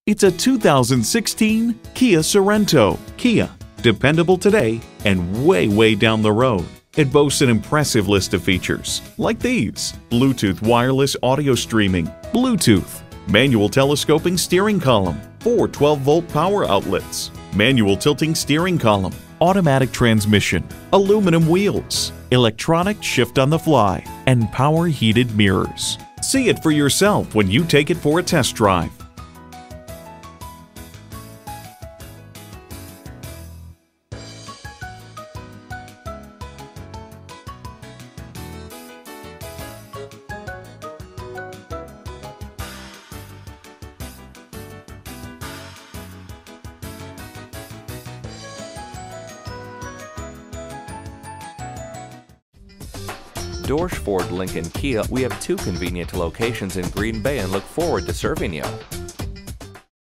It's a 2016 Kia Sorento. Kia, dependable today and way down the road. It boasts an impressive list of features like these: Bluetooth wireless audio streaming, Bluetooth, manual telescoping steering column, 4 12-volt power outlets, manual tilting steering column, automatic transmission, aluminum wheels, electronic shift on the fly, and power heated mirrors. See it for yourself when you take it for a test drive. Dorsch Ford Lincoln Kia, we have 2 convenient locations in Green Bay and look forward to serving you.